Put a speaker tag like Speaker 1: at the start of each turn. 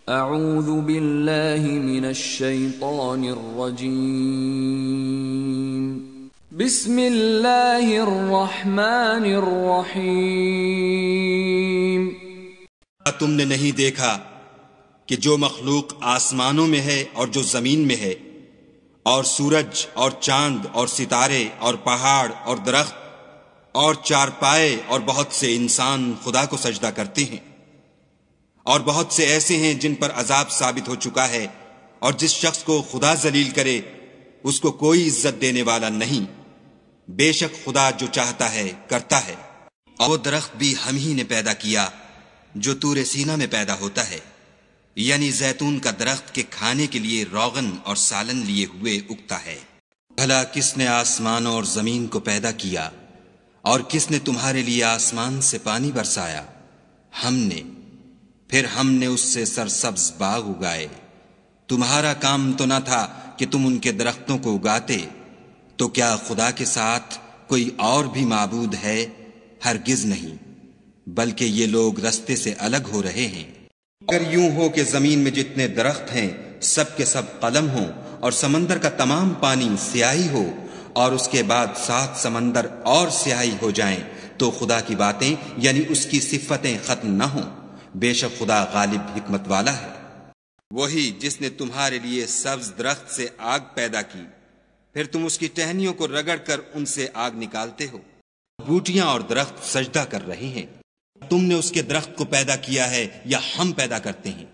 Speaker 1: اعوذ باللہ من الشیطان الرجیم بسم اللہ الرحمن الرحیم۔
Speaker 2: تم نے نہیں دیکھا کہ جو مخلوق آسمانوں میں ہے اور جو زمین میں ہے، اور سورج اور چاند اور ستارے اور پہاڑ اور درخت اور چارپائے اور بہت سے انسان خدا کو سجدہ کرتے ہیں، اور بہت سے ایسے ہیں جن پر عذاب ثابت ہو چکا ہے، اور جس شخص کو خدا ذلیل کرے اس کو کوئی عزت دینے والا نہیں۔ بے شک خدا جو چاہتا ہے کرتا ہے۔ اور وہ درخت بھی ہم ہی نے پیدا کیا جو طور سینا میں پیدا ہوتا ہے، یعنی زیتون کا درخت کے کھانے کے لیے روغن اور سالن لیے ہوئے اگتا ہے۔ بھلا کس نے آسمان اور زمین کو پیدا کیا، اور کس نے تمہارے لیے آسمان سے پانی برسایا؟ ہم نے، پھر ہم نے اس سے سرسبز باغ اگائے۔ تمہارا کام تو نہ تھا کہ تم ان کے درختوں کو اگاتے، تو کیا خدا کے ساتھ کوئی اور بھی معبود ہے؟ ہرگز نہیں، بلکہ یہ لوگ رستے سے الگ ہو رہے ہیں۔ اگر یوں ہو کہ زمین میں جتنے درخت ہیں سب کے سب قلم ہوں، اور سمندر کا تمام پانی سیاہی ہو، اور اس کے بعد 7 سمندر اور سیاہی ہو جائیں، تو خدا کی باتیں یعنی اس کی صفتیں ختم نہ ہوں۔ بے شک خدا غالب حکمت والا ہے۔ وہی جس نے تمہارے لیے سبز درخت سے آگ پیدا کی، پھر تم اس کی ٹہنیوں کو رگڑ کر ان سے آگ نکالتے ہو۔ بوٹیاں اور درخت سجدہ کر رہے ہیں۔ تم نے اس کے درخت کو پیدا کیا ہے یا ہم پیدا کرتے ہیں؟